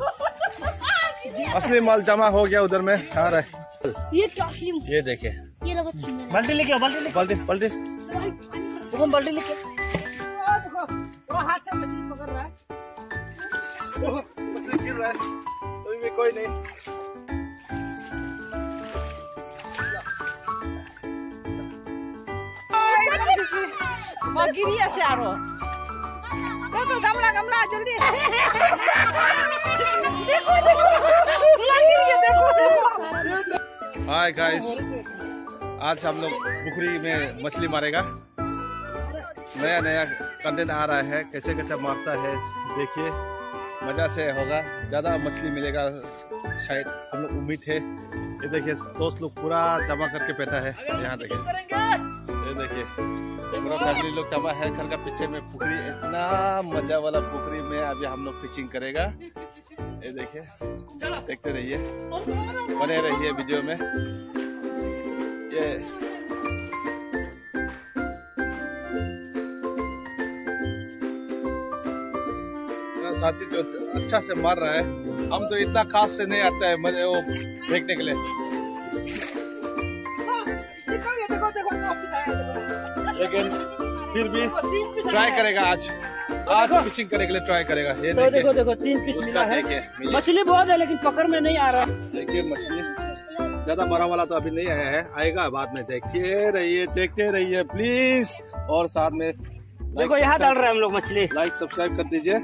असली माल जमा हो गया उधर में आ रहा है। ये क्या असली? ये देखिए, ये बहुत सुंदर है। बाल्टी लेके आओ, बाल्टी लेके बाल्टी बाल्टी आओ, बाल्टी लेके देखो, वो हाथ से मछली पकड़ रहा है। मछली गिर रहा है, तो भी कोई नहीं। गिरी ऐसे आ रहा। देखो गमला गमला जल्दी। देखो देखो हाय गाइस, आज हम लोग पुखरी में मछली मारेगा। नया नया कंटेंट आ रहा है, कैसे कैसे मारता है देखिए, मजा से होगा, ज्यादा मछली मिलेगा शायद, हम लोग उम्मीद है। ये देखिए दोस्त लोग पूरा जमा करके बैठा है, यहाँ देखिए, ये देखिए पूरा फैमिली लोग जमा है घर का पीछे में पुखरी। इतना मजा वाला पुखरी में अभी हम लोग फिशिंग करेगा। ये देखिए, देखते रहिए, बने रहिए वीडियो में। ये साथी जो अच्छा से मार रहा है, हम तो इतना खास से नहीं आता है मजे वो देखने के लिए। लेकिन फिर भी ट्राई करेगा, आज फिशिंग करने के लिए ट्राई करेगा। ये तो देखो देखो 3 पीस मिला है। मछली बहुत है लेकिन पकड़ में नहीं आ रहा। देखिए मछली ज्यादा बड़ा वाला तो अभी नहीं आया है, आएगा बाद में। देखते रहिए प्लीज, और साथ में देखो यहाँ डाल रहे हैं हम लोग मछली। लाइक सब्सक्राइब कर दीजिए।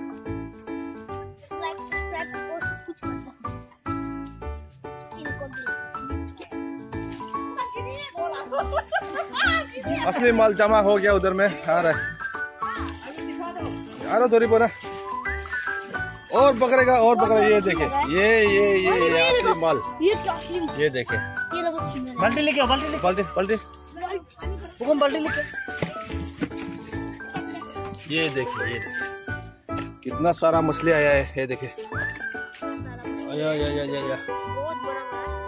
असली माल जमा हो गया उधर में आ रहा है। आ रहा थोड़ी बोला, और पकड़ेगा और पकड़ेगा। ये देखिए, ये असली माल। ये क्या असली? ये देखिए, ये बहुत सुंदर है। बाल्टी लेके आओ, बाल्टी लेके बाल्टी बाल्टी हुकुम, बाल्टी लेके। ये देखिए कितना सारा मछली आया है। ये देखिए, आया बहुत बड़ा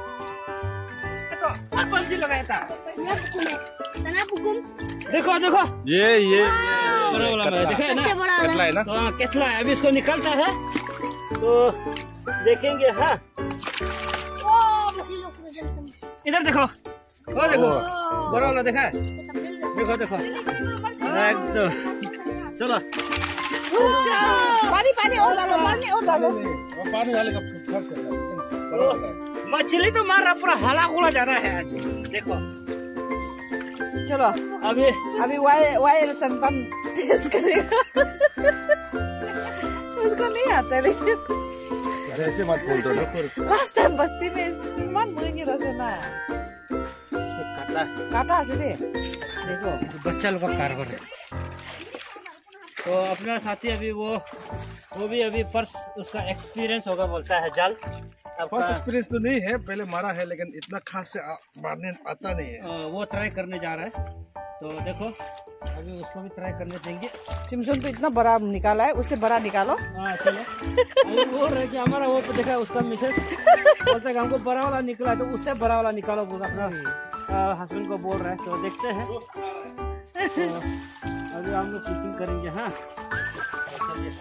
हर बंसी लगाया था। देखो देखो, ये बड़ा वाला है, देखा है ना? सबसे बड़ा कतला है ना? हाँ केतला है। अभी इसको निकलता है तो देखेंगे। हाँ इधर देखो, वो देखो बड़ा वाला देखा है, देखो देखो एकदम। चलो पानी पानी और डालो, पानी और डालो। पानी डालेगा। मछली तो मार रहा, पूरा हला गुला जा रहा है आज। देखो चलो अभी वाइल्ड संतम टेस्ट करेगा। उसको नहीं आता लेकिन ऐसे मत बोल दो। लास्ट टाइम बस्ती में मन मुझे रसना काटा से देखो बच्चा लोग का कारगर है। तो अपना साथी अभी वो भी अभी फर्स्ट उसका एक्सपीरियंस होगा, बोलता है जाल। फर्स्ट एक्सपीरियंस तो नहीं है, पहले मारा है लेकिन इतना खास से मारने आता नहीं है। वो ट्राई करने जा रहा है, तो देखो अभी उसको भी ट्राई करने देंगे। चिमसोन तो इतना बड़ा निकाला है, उससे बड़ा निकालो। हाँ चलो, अभी बोल रहे कि हमारा वो देखा उसका मिसेस बोलता है हमको बड़ा वाला निकला, तो उससे बड़ा वाला निकालो, अपना हस्बैंड को बोल रहा है। तो देखते हैं, तो अभी हम लोग फिशिंग करेंगे। हाँ चलिए,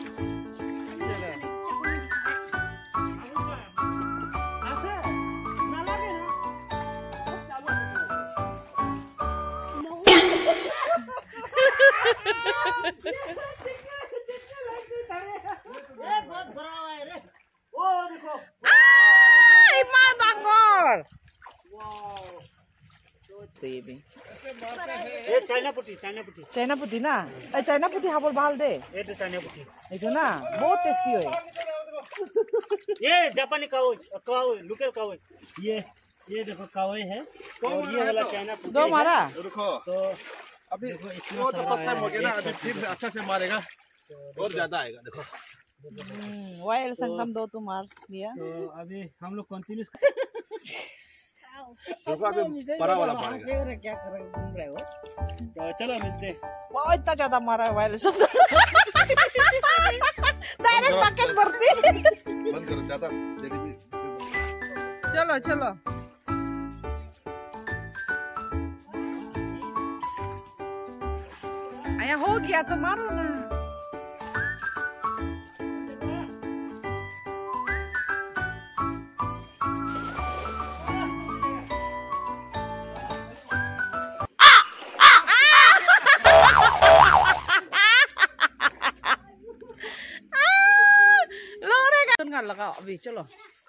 बहुत भरा हुआ है रे। वो देखो, ये चाइना पुटी ना, चाइना पुटी हाबल बाल दे। ये तो चाइना पुटी, ये ना बहुत टेस्टी है। ये जापानी कावई, लोकल कावई। ये देखो कावई है, और ये वाला चाइना पुटी दो मारा। रुको, तो अभी वो तो फर्स्ट टाइम हो गया ना, अभी फिर अच्छा से मारेगा और ज्यादा आएगा। देखो वाइल्ड संगम दो तो मार दिया। तो अभी हम लोग कंटिन्यू देखो, अभी बड़ा वाला मारेगा। क्या कर रहे हो, घूम रहे हो? तो चलो मिलते हैं। बहुत इतना ज्यादा मारा है वाइल्ड संगम। डायरेक्ट बकेट भरती। बंद करो ज्यादा। चलो चलो, आया हो गया तो मारो ना। शॉटगन लगाओ अभी चलो।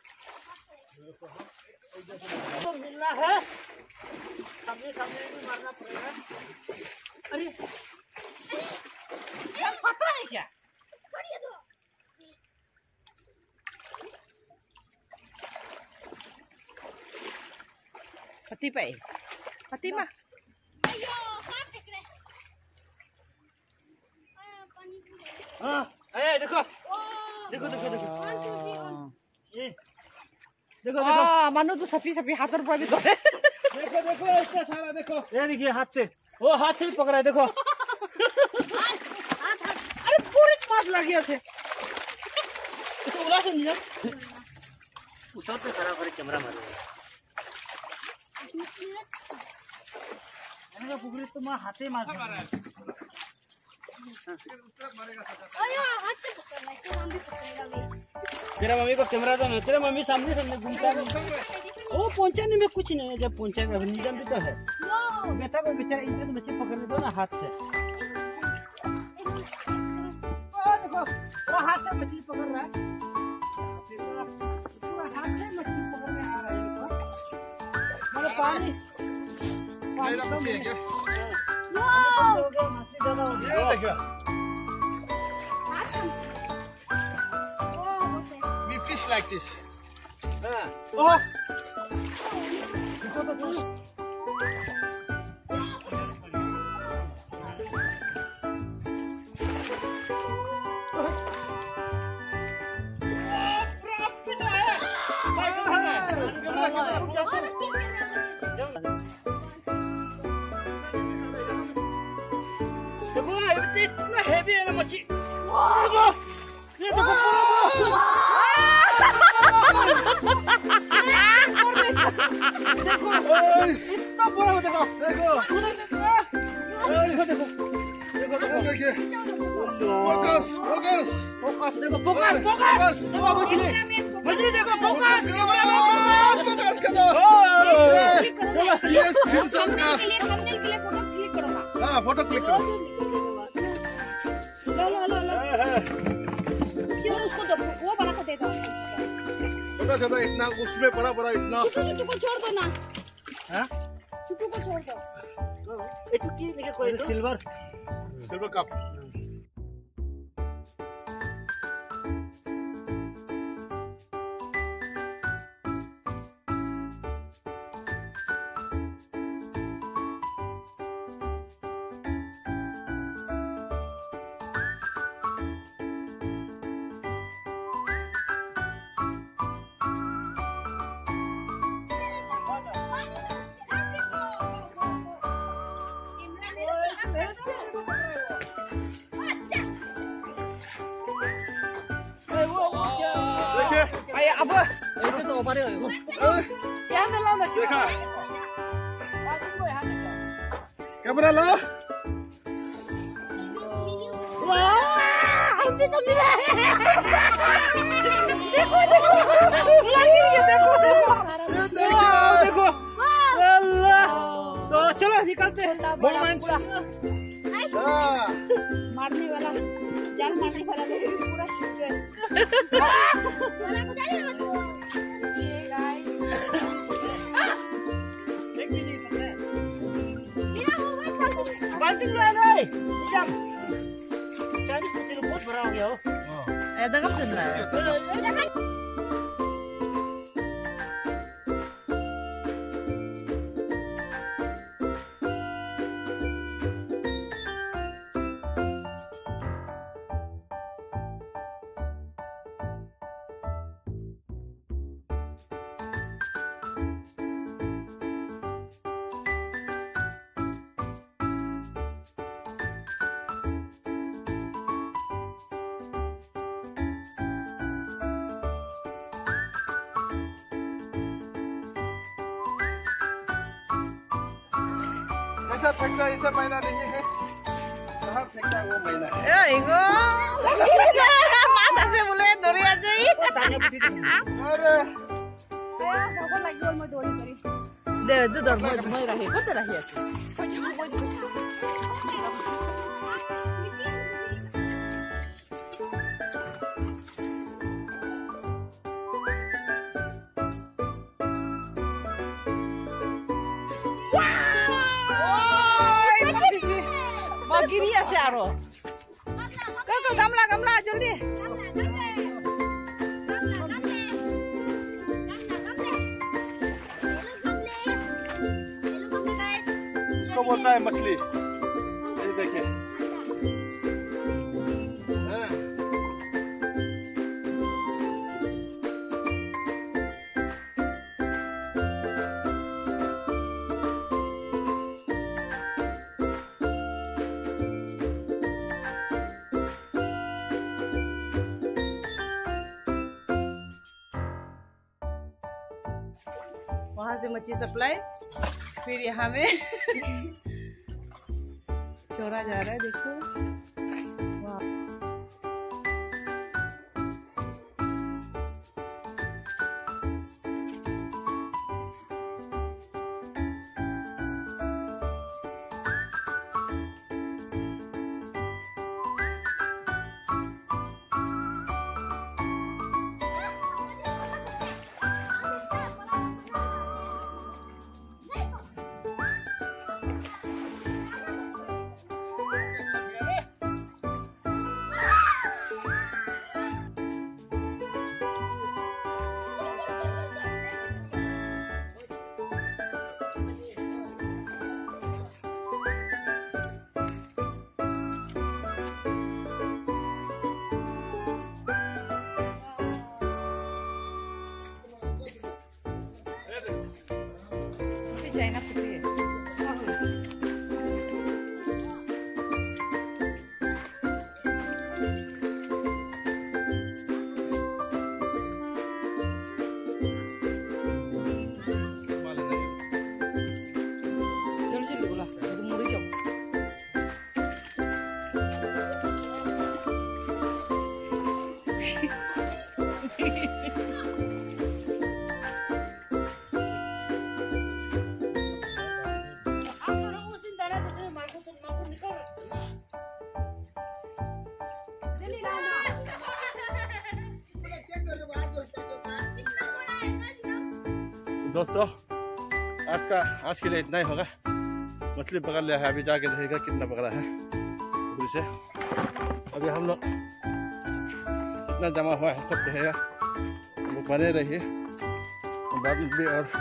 तो मिलना है, सामने सामने भी मारना पड़ेगा। अरे यार पता है क्या? Fatima हाँ, अरे देखो देखो देखो देखो ये देखो देखो मानो तो सफी हाथ पर भी धरे। देखो देखो इसका सारा देखो, ये देखिए हाथ से, वो हाथ से ही पकड़ा है देखो। अरे पूरी मास लग गया से इसको बुला से नहीं उतर पे खड़ा करे कैमरा मारो। मैंने पुकरी तो मां हाथे मार तेरा मम्मी को कैमरा दो ना, तेरा मम्मी सामने सामने घूमता है। वो पहुंचाने में कुछ नहीं है, जब पहुंचेगा निजाम भी तो है। बेटा को बेचारा इनके से मच्छी पकड़ दो ना हाथ से। देखो वो हाथ से मछली पकड़ रहा है, पूरा हाथ से मछली पकड़ने आ रहा है। मतलब पानी कम है क्या? मछली ज्यादा हो गया। We fish like this. Oh! देखो इतना हेवी है ना मच्छी। ये देखो इतना बड़ा देखो देखो फोकस फोकस फोकस देखो फोकस फोकस देखो मछली देखो फोकस फोकस करो। चलो ये सिम्पसन का हाँ फोटो क्लिक करो। उसको दो, वो बड़ा को दे दो। छोटा छोटा इतना उसमें बड़ा बड़ा इतना चुटू को छोड़ दो ना। हाँ चुटू को छोड़ दो। ये चुटकी देखो कोई सिल्वर सिल्वर कप। अब itu tuh opernya itu. Yang dalam देखा कैमरा लो। वाह हमने तो मिला है। देखो देखो अल्लाह। तो चलो निकालते हैं मोमेंट। मारने वाला जाल मारने वाला पूरा शूट है। banting lah nih, jam. Jadi putih lembut berang ya. ऐसा कब चल रहा है? ऐसा पैसा ऐसा महीना नहीं है, कहाँ फेंकता है वो महीना है। इगो masa sih mulai dari aja अरे बाबा लगी और मैं डोरी करी। deh itu dormoy rahi kok terahi sih से आ रहा को गमला गमला जल्दी इसको बोलता है मछली। ये देखिए वहां से मच्छी सप्लाई, फिर यहाँ में छोड़ा जा रहा है। देखो चाइना पुटी है। दोस्तों आज के लिए इतना ही होगा। मछली पकड़ लिया है, अभी जाके देखेगा कितना पकड़ा है पुल से। अभी हम लोग इतना जमा हुआ है सब देखेगा, वो बने रहिए बाद में भी। और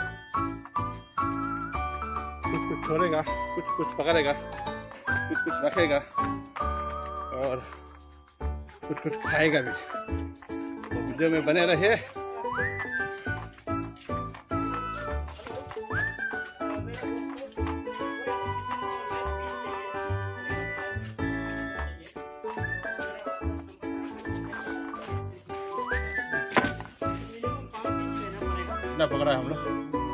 कुछ कुछ छोड़ेगा, कुछ कुछ पकड़ेगा, कुछ कुछ रखेगा और कुछ कुछ खाएगा भी। तो वीडियो में बने रहिए। कितना पकड़ा है हम लोग?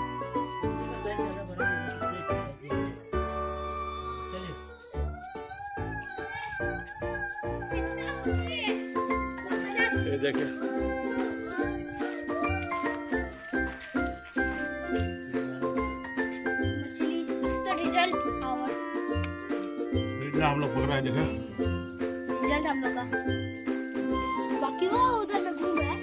ये देखिए हम लोग पकड़ा है, देखा रिजल्ट हम लोग का। बाकी वो उधर में घूम रहा है।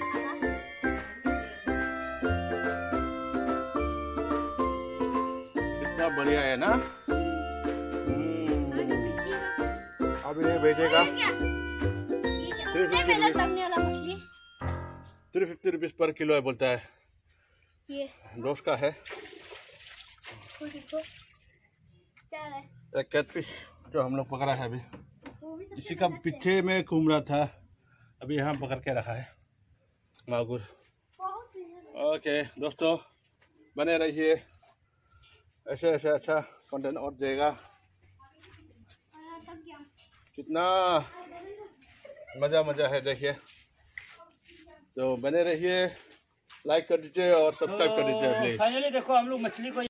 कितना बढ़िया है ना। अब ये बेचेगा 350 रुपीज पर किलो है बोलता है। ये रोज का है। एक कैटफिश जो हम लोग पकड़ा है अभी, इसी का पीछे में घूम रहा था, अभी यहाँ पकड़ के रखा है मागुर। ओके दोस्तों, बने रहिए, ऐसे ऐसे अच्छा कंटेंट और देगा। कितना मज़ा है देखिए। तो बने रहिए, लाइक कर दीजिए और सब्सक्राइब कर दीजिए प्लीज। फाइनली देखो हम लोग मछली को